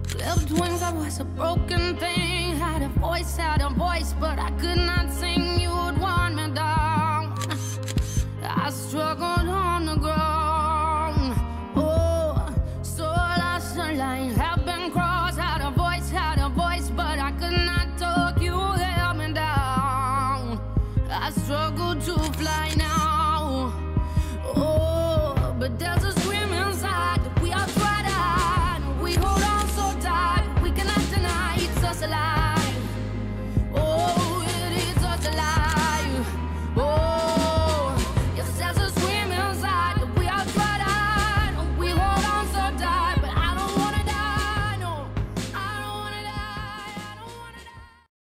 Clipped wings, I was a broken thing. Had a voice, but I could not sing. You would want me down. I struggle